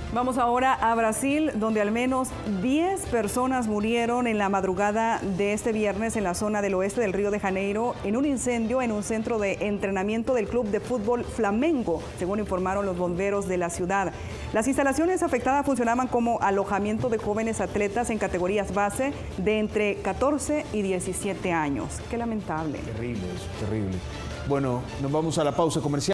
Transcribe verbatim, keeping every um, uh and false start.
Vamos ahora a Brasil, donde al menos diez personas murieron en la madrugada de este viernes en la zona del oeste del Río de Janeiro en un incendio en un centro de entrenamiento del club de fútbol Flamengo, según informaron los bomberos de la ciudad. Las instalaciones afectadas funcionaban como alojamiento de jóvenes atletas en categorías base de entre catorce y diecisiete años. Qué lamentable. Terrible eso, terrible. Bueno, nos vamos a la pausa comercial.